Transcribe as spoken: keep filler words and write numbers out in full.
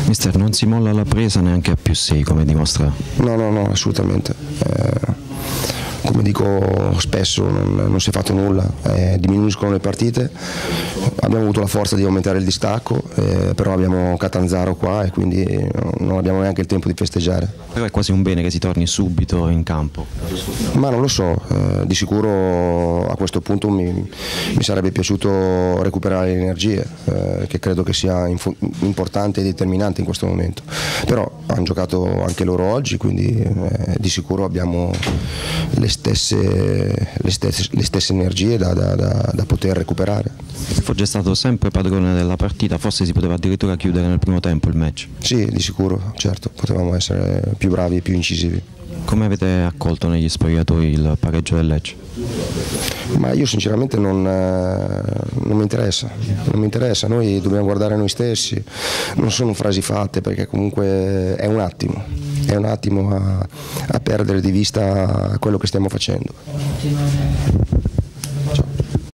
Mister, non si molla la presa neanche a più sei, come dimostra? No, no, no, assolutamente. Eh, come dico spesso, non, non si è fatto nulla, eh, diminuiscono le partite, abbiamo avuto la forza di aumentare il distacco, eh, però abbiamo Catanzaro qua e quindi non abbiamo neanche il tempo di festeggiare. Però è quasi un bene che si torni subito in campo. Ma non lo so, eh, di sicuro a questo punto mi, mi sarebbe piaciuto recuperare le energie, eh, che credo che sia importante e determinante in questo momento. Però hanno giocato anche loro oggi, quindi eh, di sicuro abbiamo le stesse, le stesse, le stesse energie da, da, da, da poter recuperare. Foggia è stato sempre padrone della partita, forse si poteva addirittura chiudere nel primo tempo il match. Sì, di sicuro, certo, potevamo essere più bravi e più incisivi. Come avete accolto negli spogliatoi il pareggio del Lecce? Ma io sinceramente non, non mi interessa, non mi interessa, noi dobbiamo guardare noi stessi, non sono frasi fatte perché comunque è un attimo, è un attimo a, a perdere di vista quello che stiamo facendo.